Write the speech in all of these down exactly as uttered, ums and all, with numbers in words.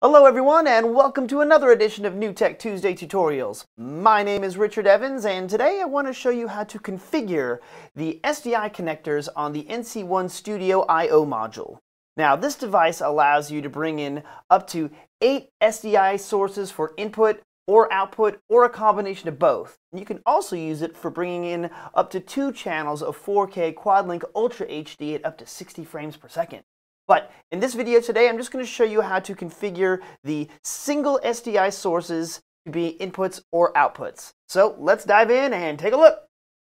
Hello everyone and welcome to another edition of New Tech Tuesday Tutorials. My name is Richard Evans and today I want to show you how to configure the S D I connectors on the N C one Studio I O module. Now this device allows you to bring in up to eight S D I sources for input or output or a combination of both. You can also use it for bringing in up to two channels of four K Quad-Link Ultra H D at up to sixty frames per second. But in this video today, I'm just going to show you how to configure the single S D I sources to be inputs or outputs. So let's dive in and take a look.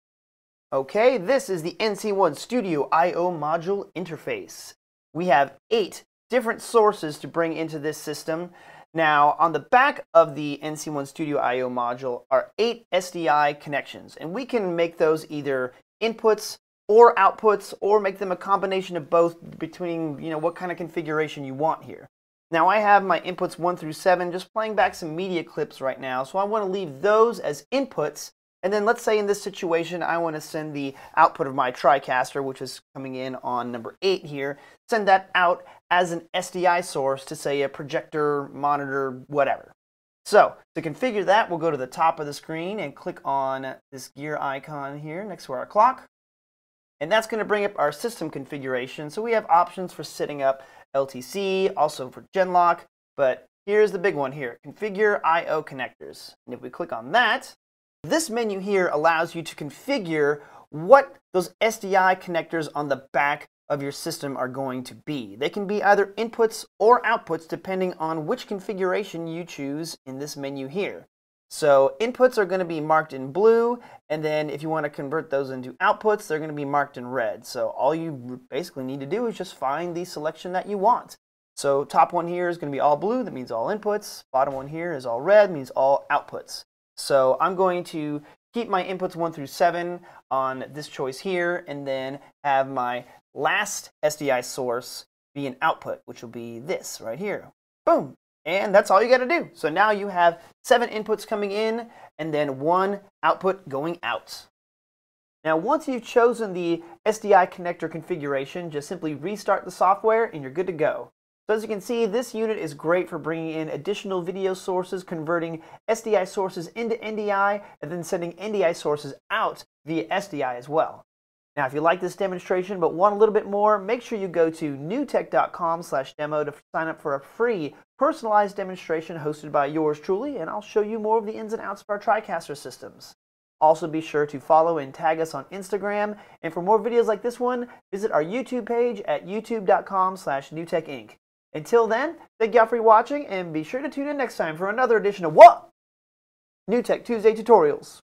Okay, this is the N C one Studio I O Module interface. We have eight different sources to bring into this system. Now, on the back of the N C one Studio I O module are eight S D I connections, and we can make those either inputs or outputs, or make them a combination of both between, you know, what kind of configuration you want here. Now I have my inputs one through seven just playing back some media clips right now, so I want to leave those as inputs, and then let's say in this situation I want to send the output of my TriCaster, which is coming in on number eight here, send that out as an S D I source to say a projector, monitor, whatever. So to configure that, we'll go to the top of the screen and click on this gear icon here next to our clock. And that's going to bring up our system configuration. So we have options for setting up L T C, also for Genlock, but here's the big one here, configure I O connectors. And if we click on that, this menu here allows you to configure what those S D I connectors on the back of your system are going to be. They can be either inputs or outputs depending on which configuration you choose in this menu here. So inputs are going to be marked in blue, and then if you want to convert those into outputs, they're going to be marked in red. So all you basically need to do is just find the selection that you want. So top one here is going to be all blue, that means all inputs. Bottom one here is all red, means all outputs. So I'm going to keep my inputs one through seven on this choice here, and then have my last S D I source be an output, which will be this right here. Boom! And that's all you got to do. So now you have seven inputs coming in and then one output going out. Now once you've chosen the S D I connector configuration, just simply restart the software and you're good to go. So as you can see, this unit is great for bringing in additional video sources, converting S D I sources into N D I, and then sending N D I sources out via S D I as well. Now, if you like this demonstration but want a little bit more, make sure you go to newtek dot com slash demo to sign up for a free personalized demonstration hosted by yours truly, and I'll show you more of the ins and outs of our TriCaster systems. Also, be sure to follow and tag us on Instagram, and for more videos like this one, visit our YouTube page at youtube dot com slash newtek inc. Until then, thank y'all for watching, and be sure to tune in next time for another edition of what? New Tech Tuesday Tutorials.